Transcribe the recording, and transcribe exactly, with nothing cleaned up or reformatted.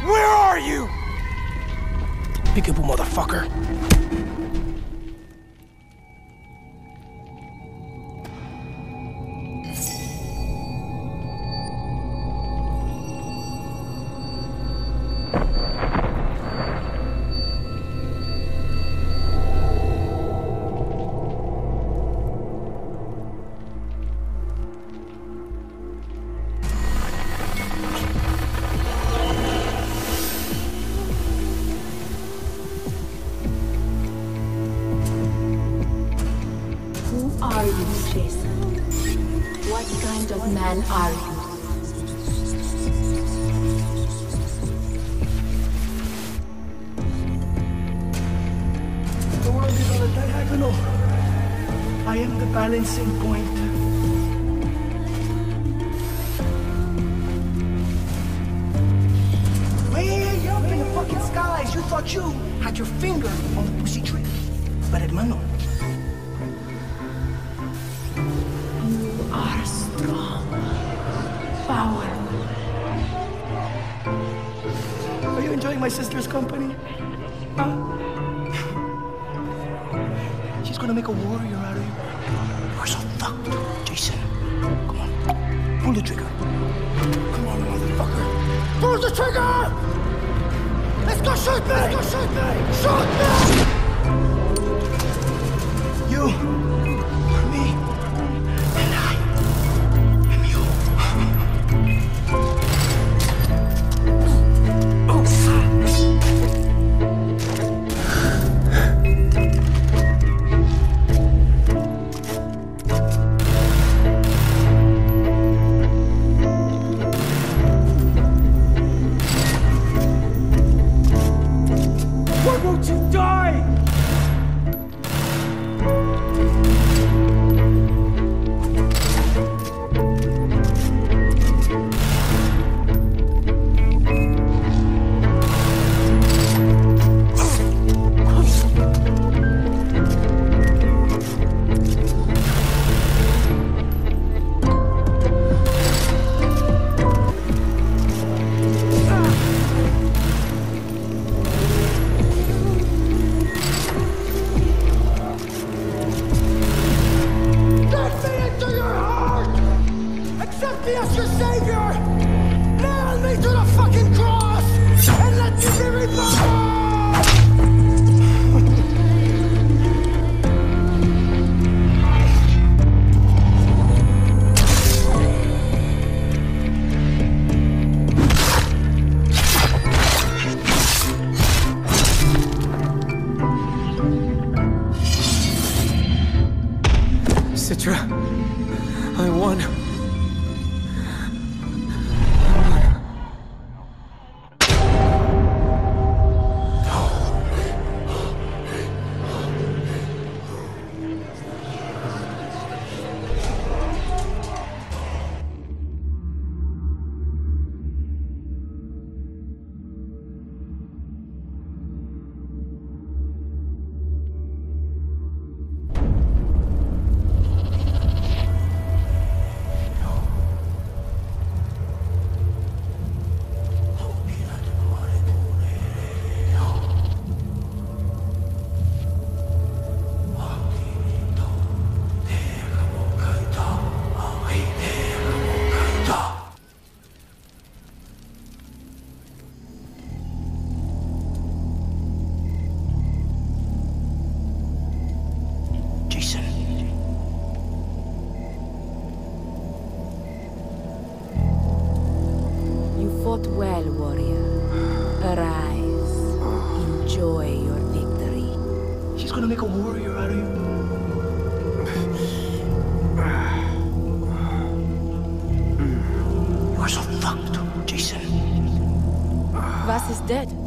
Where are you? Peekaboo, motherfucker. Are you, Jason? What kind of man are you? The world is on a diagonal. I am the balancing point. Way up in the fucking skies, you thought you had your finger on the pussy tree. But hermano, Are strong, powerful. are you enjoying my sister's company? Huh? She's gonna make a warrior out of you. You're so fucked, Jason. Come on, pull the trigger. Come on, motherfucker. Pull the trigger! Let's go shoot me! Let's go shoot me! Shoot me! You, me, and I am you. Why won't you die? Let me into your heart! Accept me as your savior! Nail me to the fucking cross! And let me be reborn! Citra, I won. Jason. You fought well, warrior. Arise. Enjoy your victory. She's gonna make a warrior out of you. You are so fucked, Jason. Vaas is dead.